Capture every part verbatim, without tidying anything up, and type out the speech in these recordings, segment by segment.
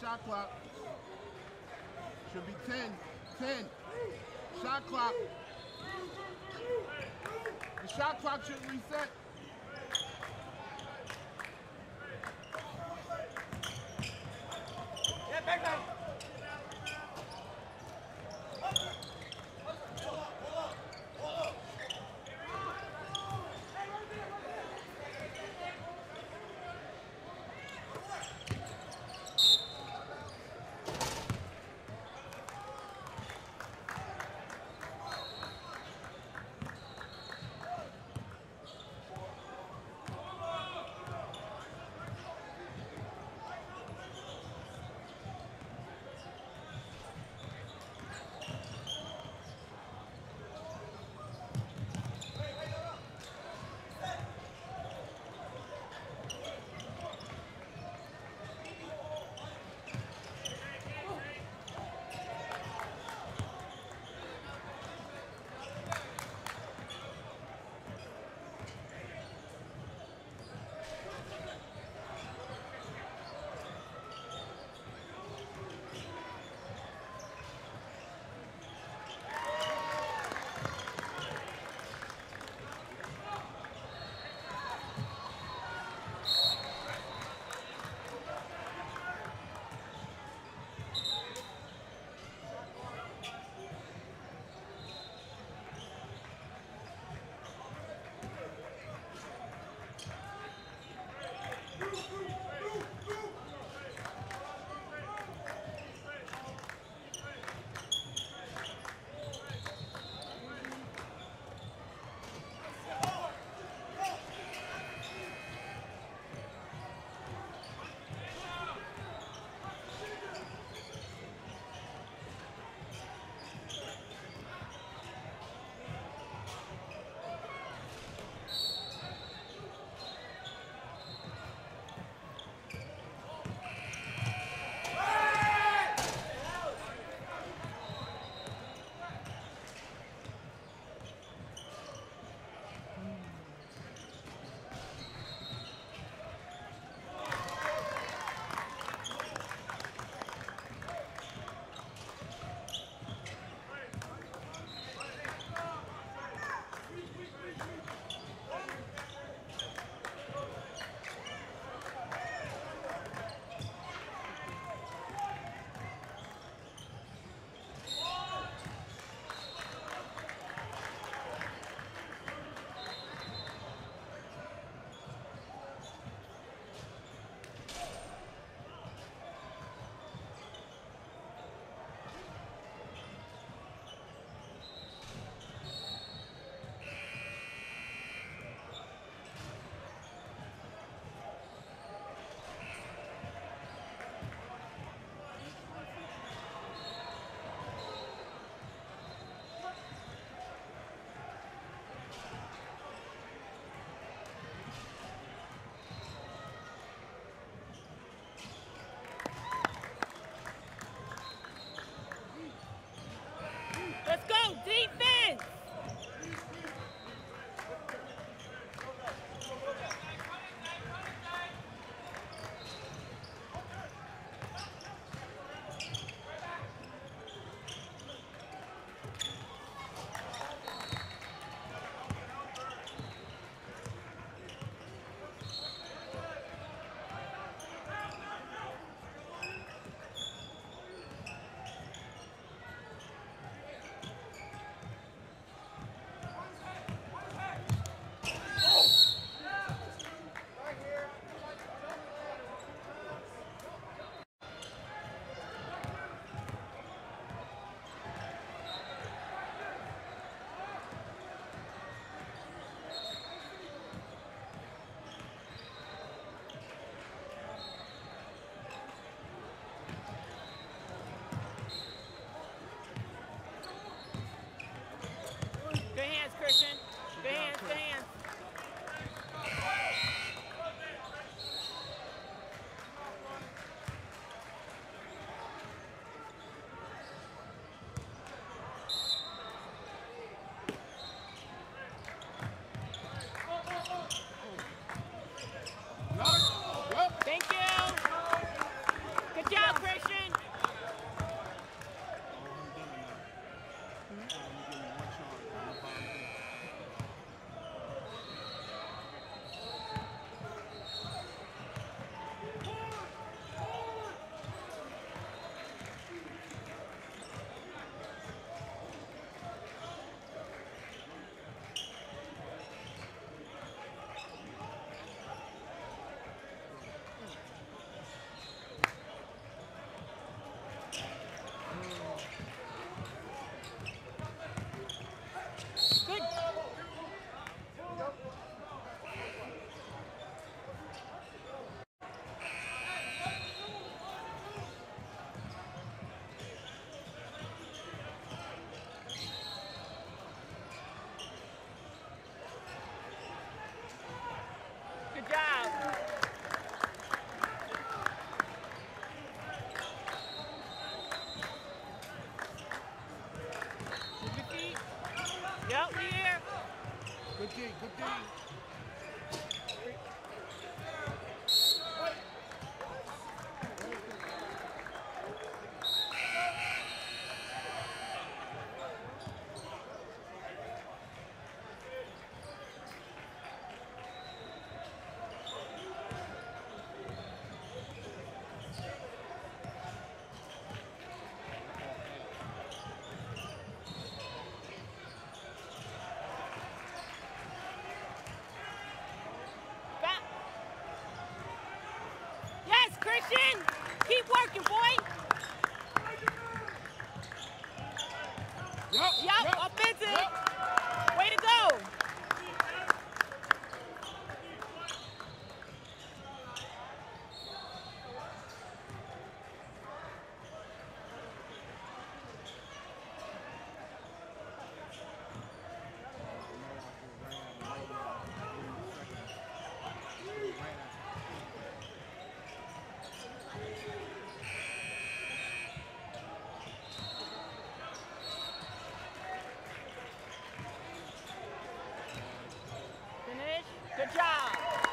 shot clock. Should be ten. ten. Shot clock. The shot clock should reset. Yeah, back down. Yep, we here. Good D, good D. Back. Yes, Christian. Keep working, boy. Yup, Yup, yup, offensive. yup. Way to go. Finish. Good job.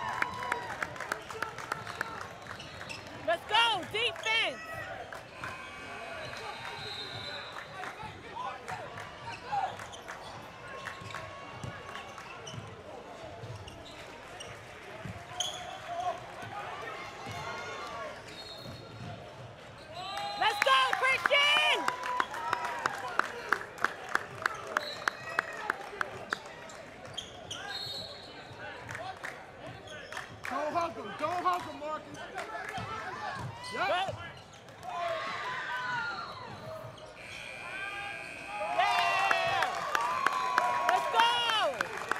Let's go. Defense. Let's go, Christian. Don't hug him, don't hug him, Marcus. Yup. Good. Yeah. Let's go.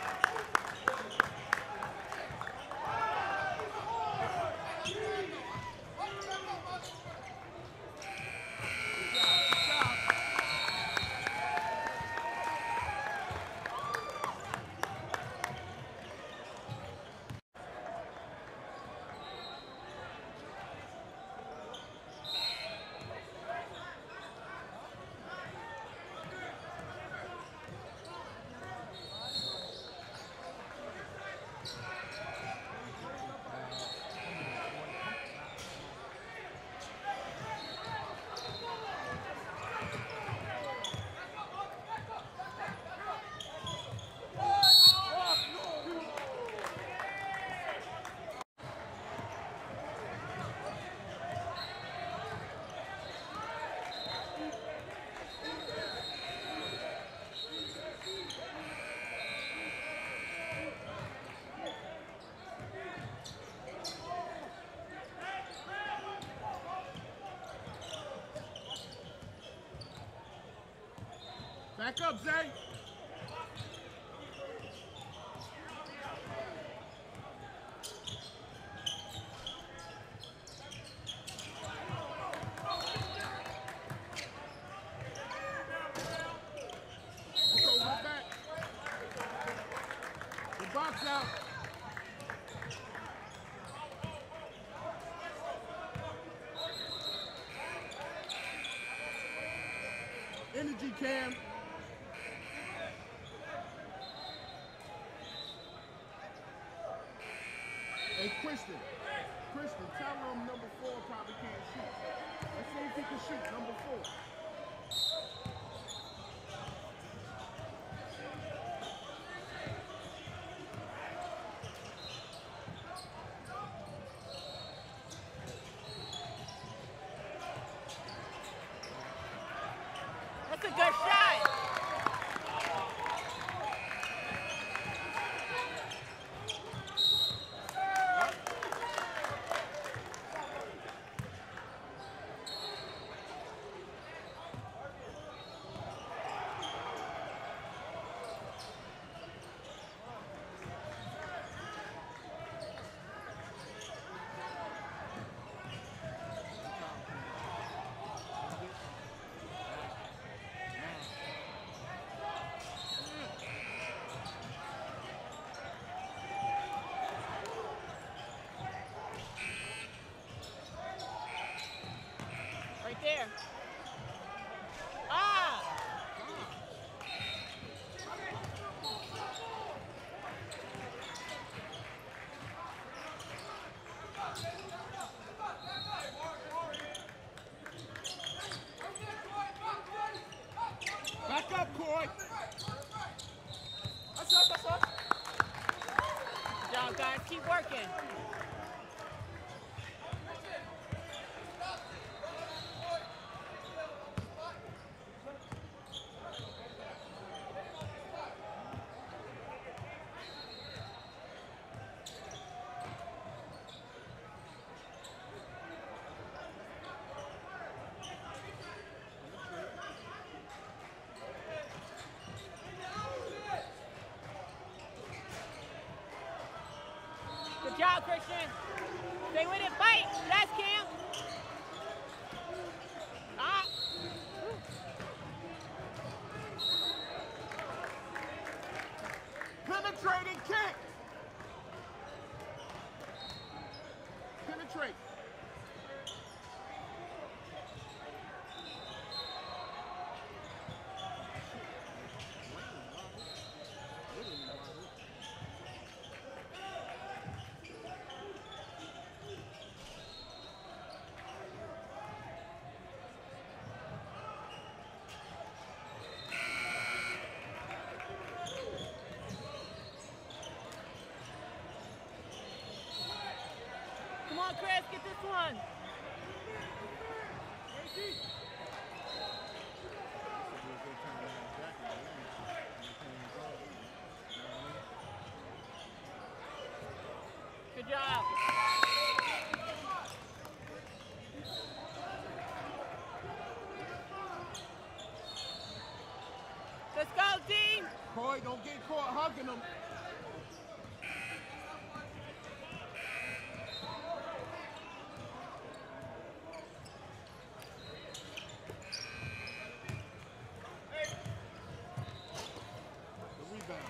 Back up, Zay. Let's go with the back. The box out. Energy cam. Hey, Kristen. Kristen, tell him number four probably can't shoot. Let's see if he can shoot number four. That's a good shot. up, Coy. That's up, that's up. Good job, guys. Keep working. Good job, Christian. Stay with it. Fight. That's Cam. Ah. Penetrating kick. Penetrate. Come on, Chris. Get this one. Good job. Let's go, Dean. Coy, don't get caught hugging him. The rebound.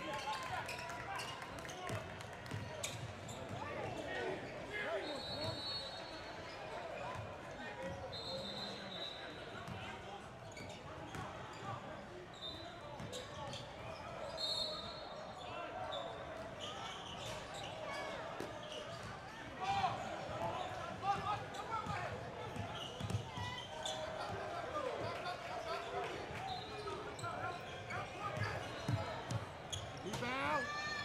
Rebound.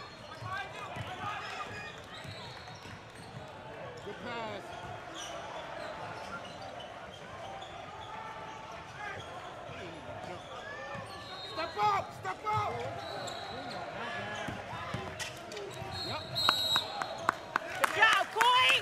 Good pass. Step up! Step up! Yep. Good job, Coy.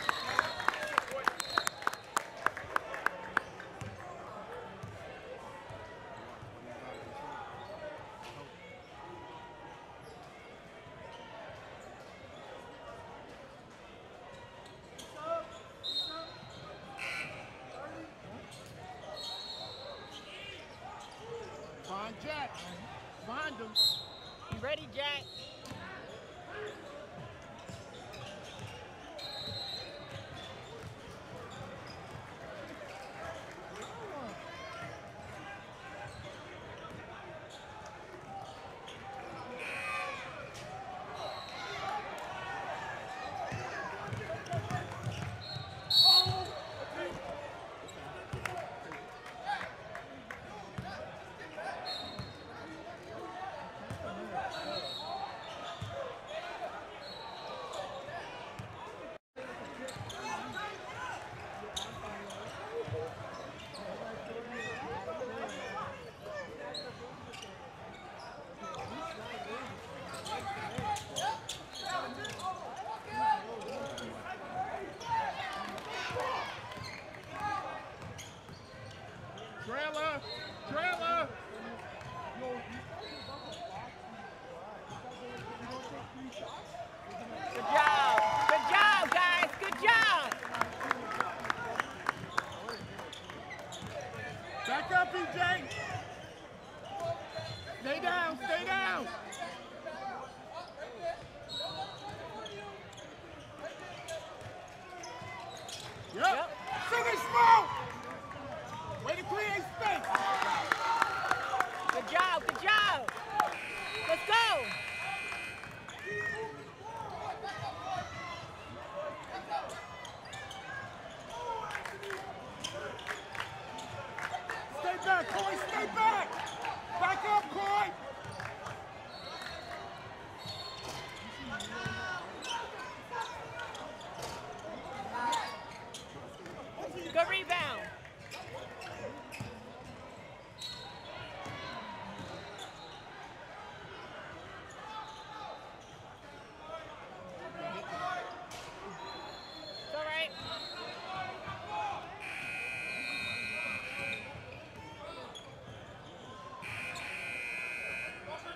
Find Jack. Find him. You ready, Jack?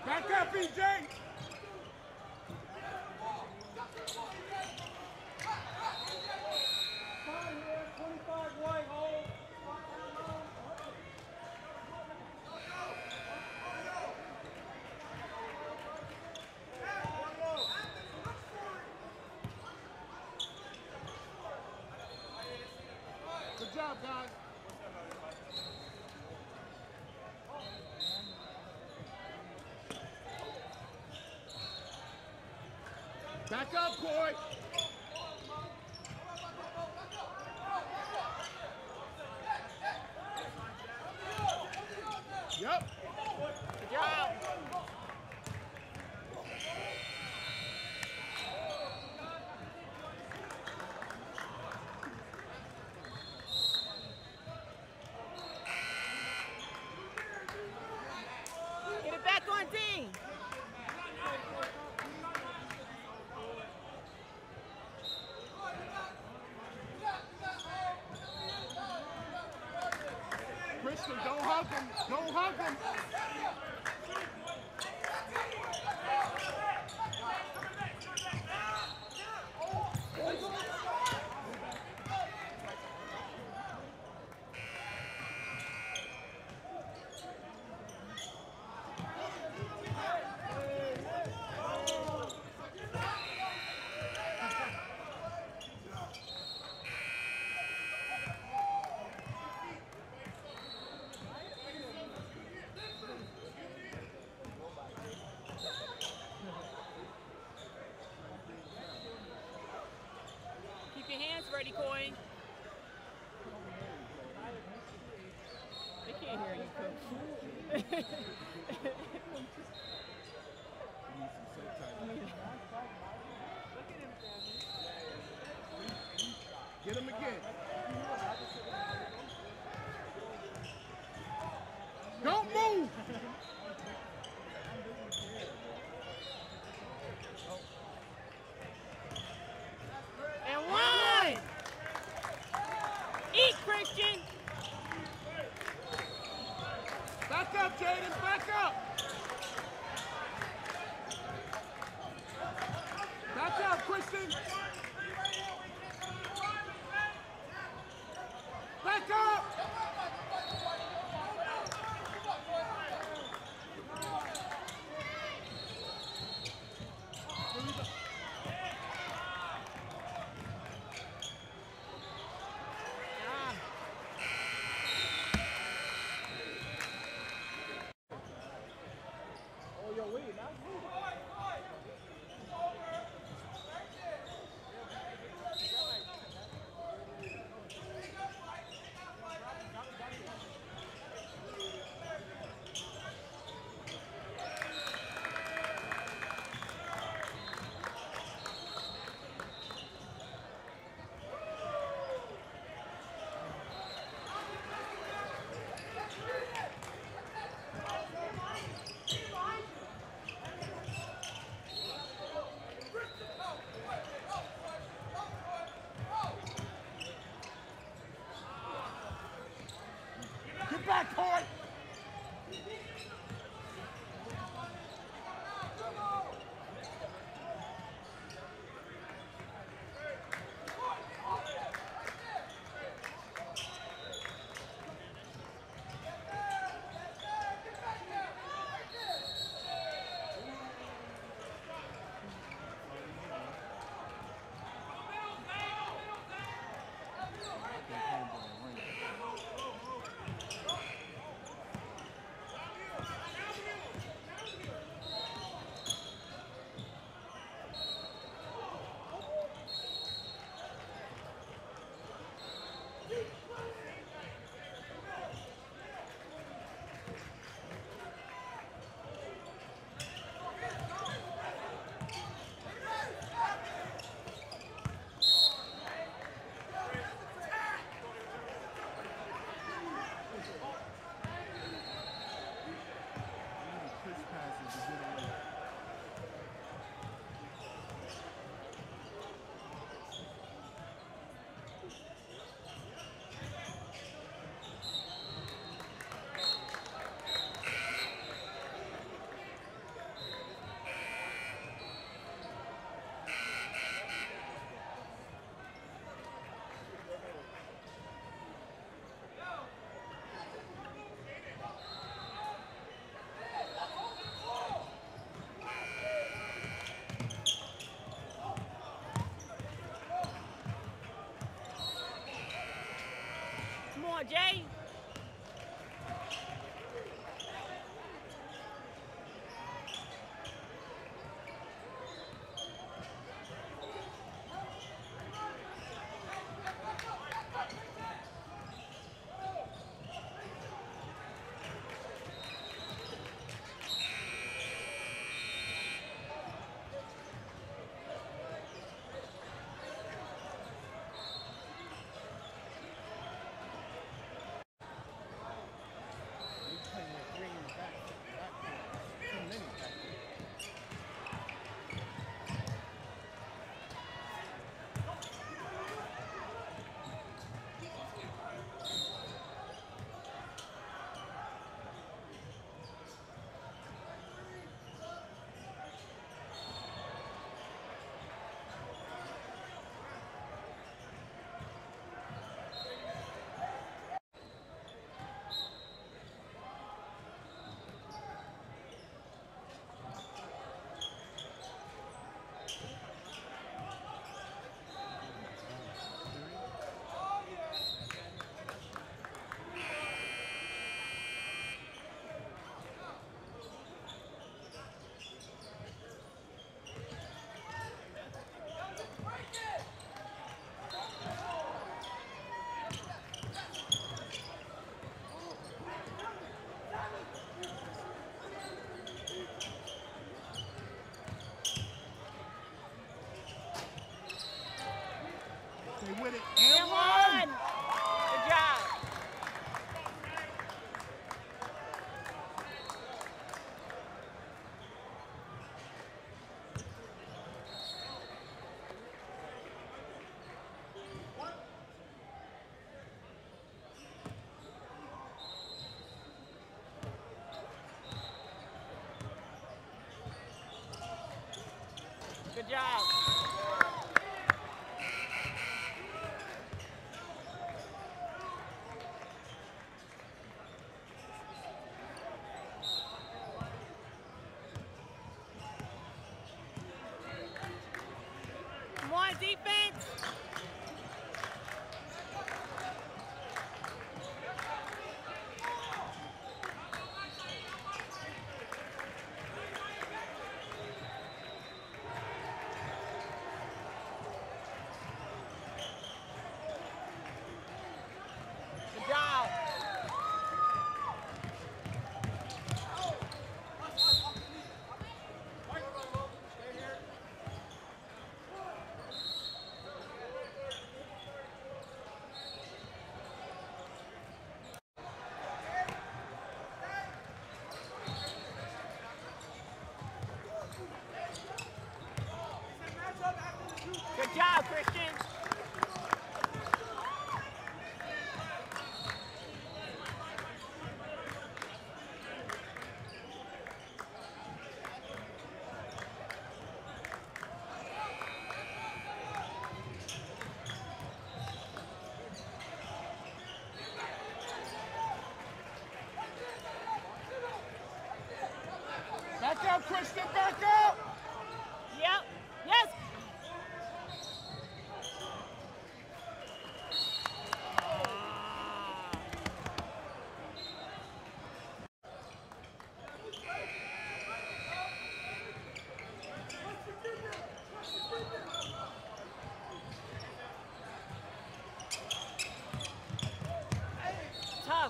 Back up, E J. twenty-five white, hold. Good job, guys. Back up, Coy. Yep. Good job. Get it back on D. Christian, don't hug him. Don't hug him. Keep your hands ready, Coy. They can't hear you, Coach. Get him again. Don't move. And one. Eat, Christian. Back up, Jaden. Back up. Back up, Christian. Back up. job. Come on, defense. Good job. Good job, Christian. Back up, Christian, back up! Yep. Yes. Tough.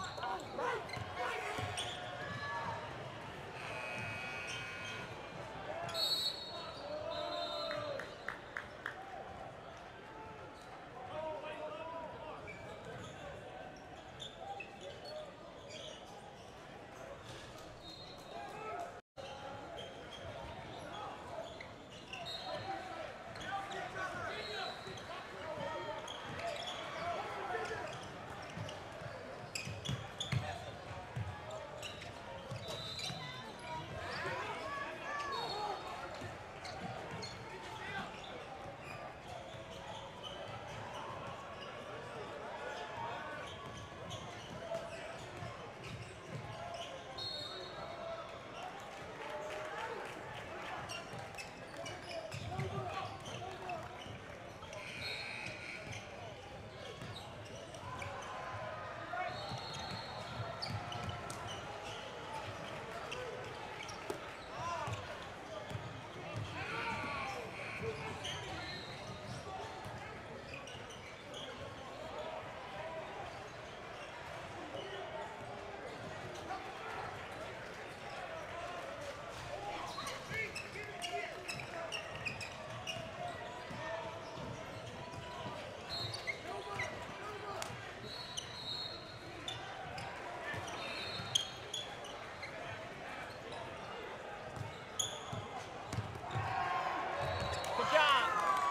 Good job.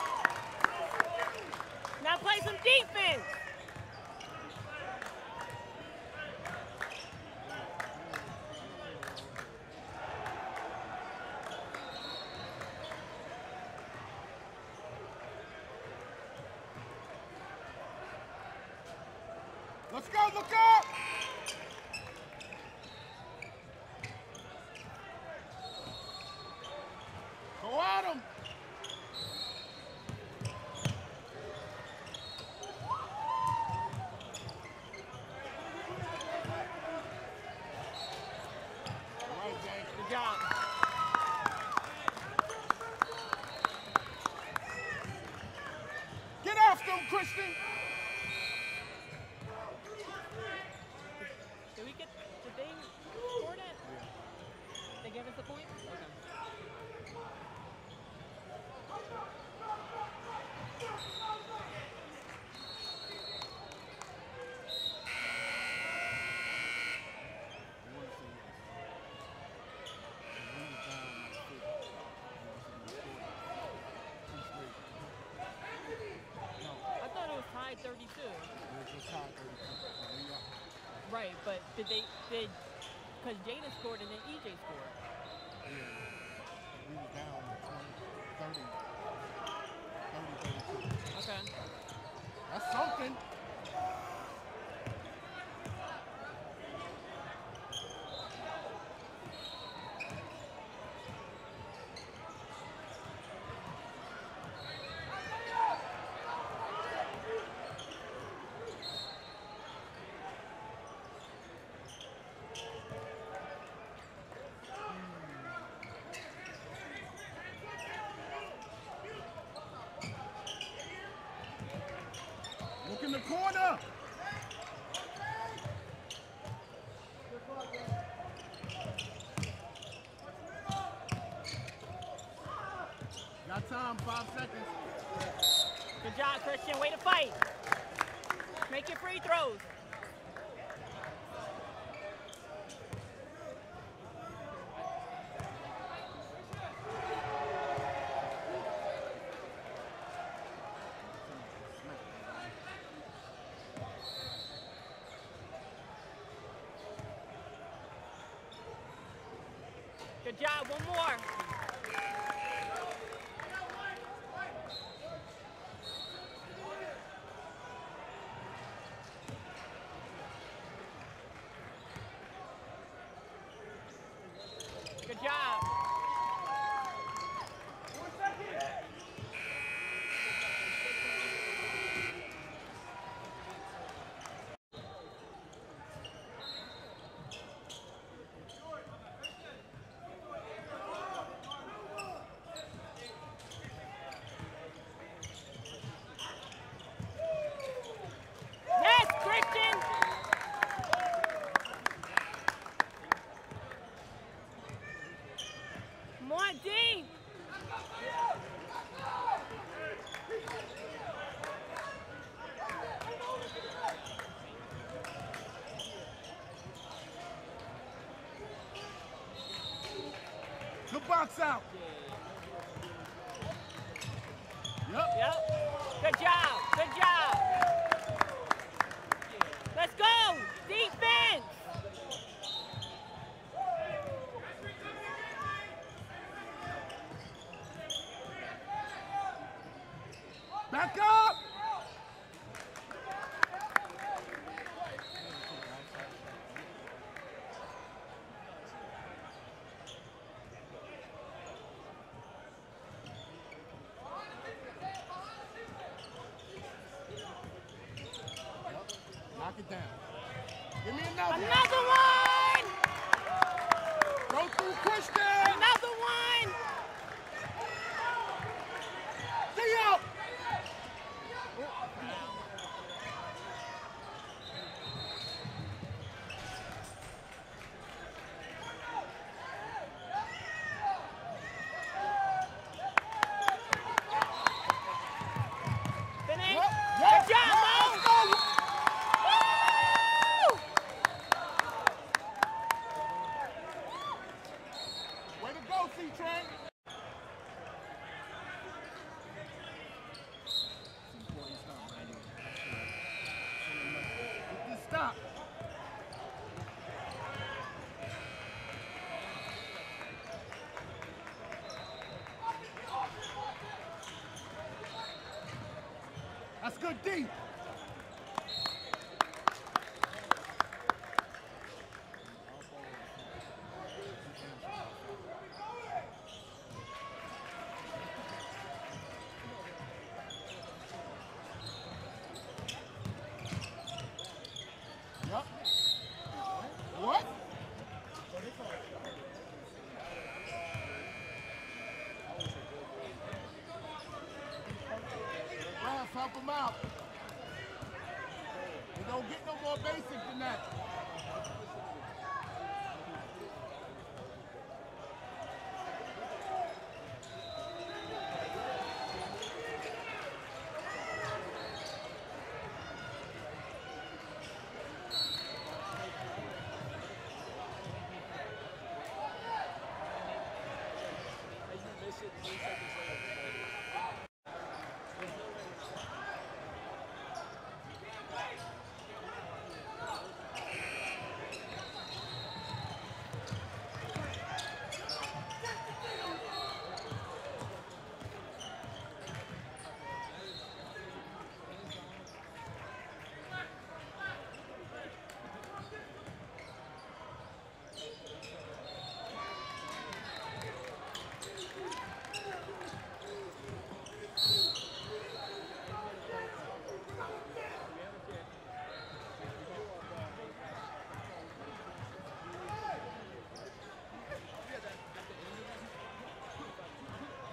Now play some defense. Let's go, look up! Go at him! Good job. Get after him, Christian! Did we get, did they score that? Yeah. They gave us the point? Okay. I thought it was tied thirty-two. Right, but did they, did, because Jada scored and then E J scored. Yeah, we were down twenty, thirty. corner. Got time, five seconds. Good job, Christian. Way to fight. Make your free throws. Good job, one more. Good job. Yes, Christian. Come on, D. Good box out. Yep. Yep. Good job. Good job. Let's go. Defense. Back up. Knock it down. Give me another. Another one. Go through Christian. Another one. Theo. Finish. Yep, Good yep, job, yep, Mo. let's go. Woo! Way to go, C-Train. Get this stop. That's good D. Yep. What? Ref, help him out. We don't get no more basic than that.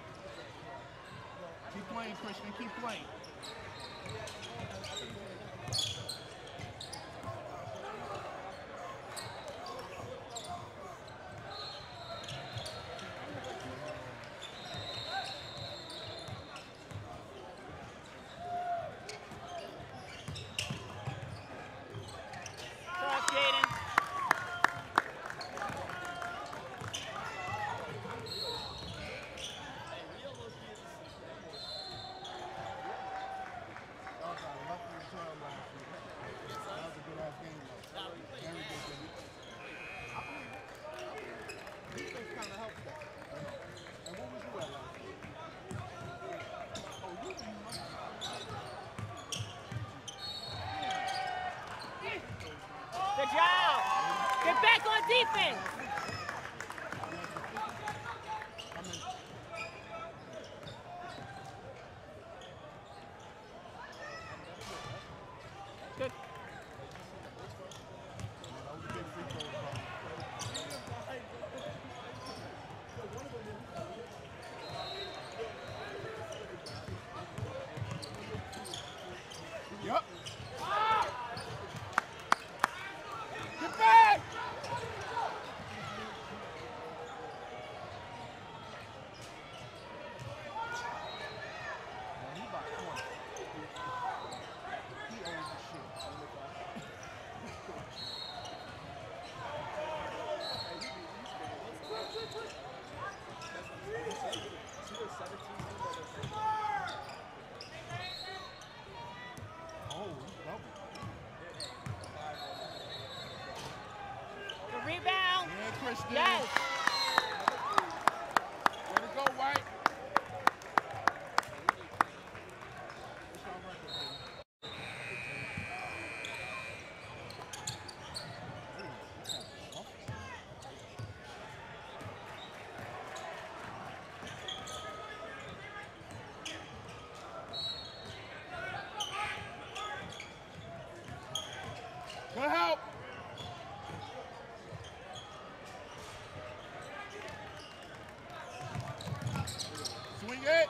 Keep playing, Christian. Keep playing. Cross, Jaden. Y'all got lucky as hell last week. That was a good ass game though. Very good game. Defense kind of helped that. And what was you at last week? Oh, you were Good job. Get back on defense. Good. Yup. Get back! Man, he about twenty. He owns the shit. Oh, he's double. The rebound. Yeah, Christian. Yes. Way to go, White. What's our record, baby? Ooh, this has a rough. Good help. Swing it.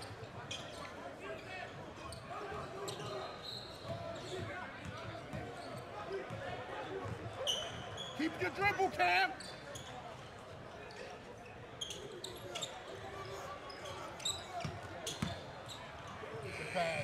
Keep your dribble, Cam. Good pass.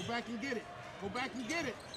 back and get it. Go back and get it.